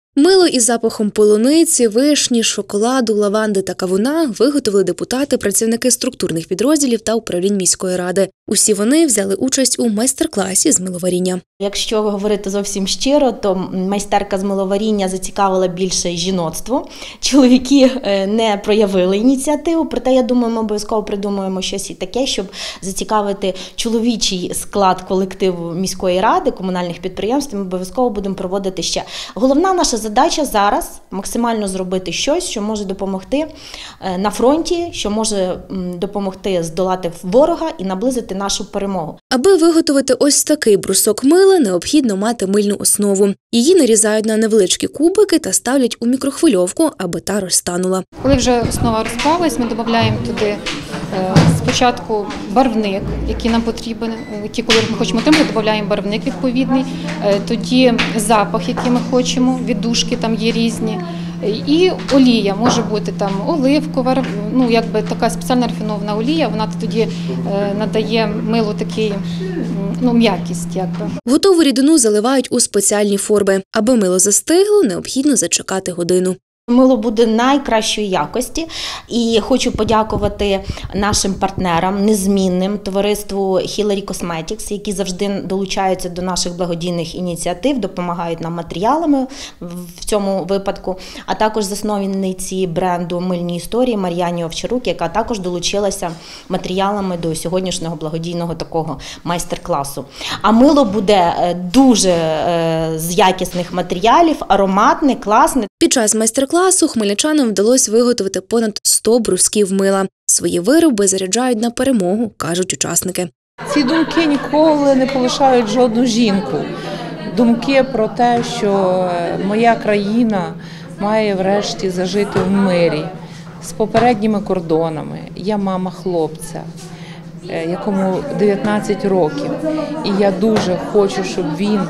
Мило із запахом полуниці, вишні, шоколаду, лаванди та кавуна виготовили депутати, працівники структурних підрозділів та управлінь міської ради. Усі вони взяли участь у майстер-класі з миловаріння. Якщо говорити зовсім щиро, то майстерка з миловаріння зацікавила більше жіноцтво. Чоловіки не проявили ініціативу, проте, я думаю, ми обов'язково придумаємо щось і таке, щоб зацікавити чоловічий склад колективу міської ради, комунальних підприємств. Ми обов'язково будемо проводити ще. Головна наша задача зараз – максимально зробити щось, що може допомогти на фронті, що може допомогти здолати ворога і наблизити нашу перемогу. Аби виготовити ось такий брусок мила, необхідно мати мильну основу. Її нарізають на невеличкі кубики та ставлять у мікрохвильовку, аби та розтанула. Коли вже основа розплавилась, ми додаємо туди спочатку барвник, який нам потрібен, який кольор ми хочемо отримати, додаємо барвник відповідний, тоді запах, який ми хочемо, віддушки там є різні, і олія, може бути там оливкова, така спеціальна рафінована олія, вона тоді надає милу такий, м'якість. Готову рідину заливають у спеціальні форми. Аби мило застигло, необхідно зачекати годину. Мило буде найкращої якості і хочу подякувати нашим партнерам, незмінним, товариству Hillary Cosmetics, які завжди долучаються до наших благодійних ініціатив, допомагають нам матеріалами в цьому випадку, а також засновниці бренду «Мильні історії» Мар'яні Овчарук, яка також долучилася матеріалами до сьогоднішнього благодійного такого майстер-класу. А мило буде дуже з якісних матеріалів, ароматне, класне. Під час майстер-класу хмельничанам вдалося виготовити понад 100 брусків мила. Свої вироби заряджають на перемогу, кажуть учасники. Ці думки ніколи не полишають жодну жінку. Думки про те, що моя країна має врешті зажити в мирі, з попередніми кордонами. Я мама хлопця, якому 19 років. І я дуже хочу, щоб він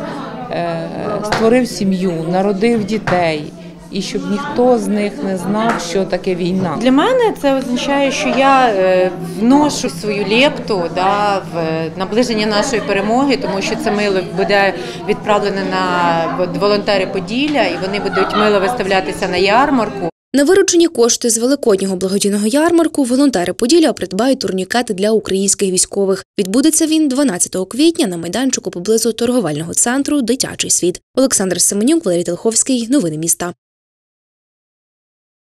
створив сім'ю, народив дітей. І щоб ніхто з них не знав, що таке війна. Для мене це означає, що я вношу свою лепту в наближення нашої перемоги, тому що це мило буде відправлене на волонтери Поділля, і вони будуть мило виставлятися на ярмарку. На виручені кошти з великоднього благодійного ярмарку волонтери Поділля придбають турнікети для українських військових. Відбудеться він 12 квітня на майданчику поблизу торговельного центру «Дитячий світ». Олександр Семенюк, Валерій Телховський. Новини міста.